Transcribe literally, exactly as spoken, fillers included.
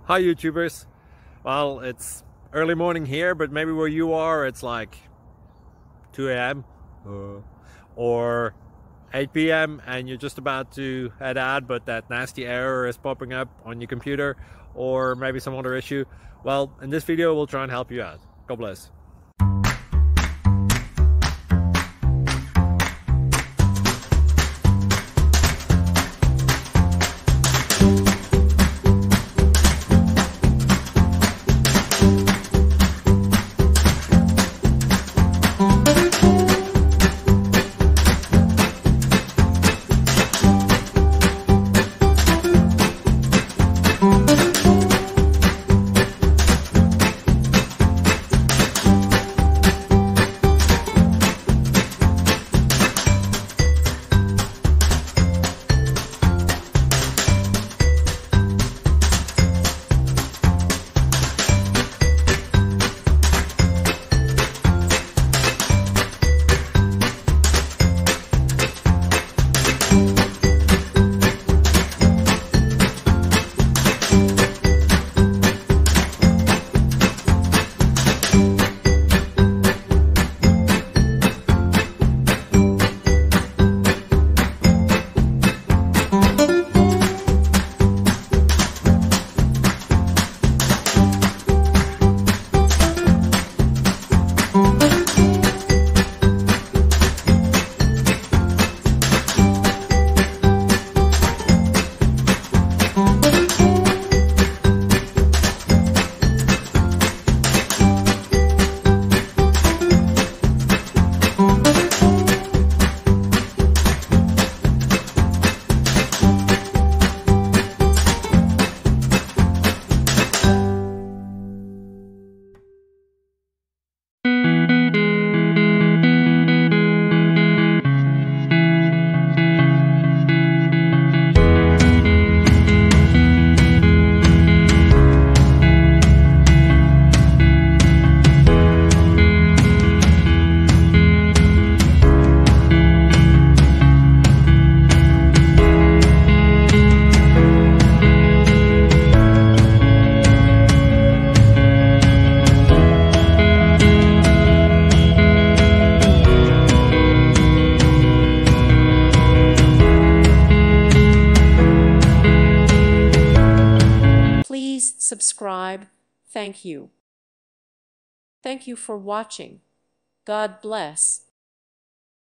Hi YouTubers. Well, it's early morning here, but maybe where you are it's like two A M uh, or eight P M and you're just about to head out, but that nasty error is popping up on your computer, or maybe some other issue. Well, in this video we'll try and help you out. God bless. Please subscribe. Thank you. Thank you for watching. God bless.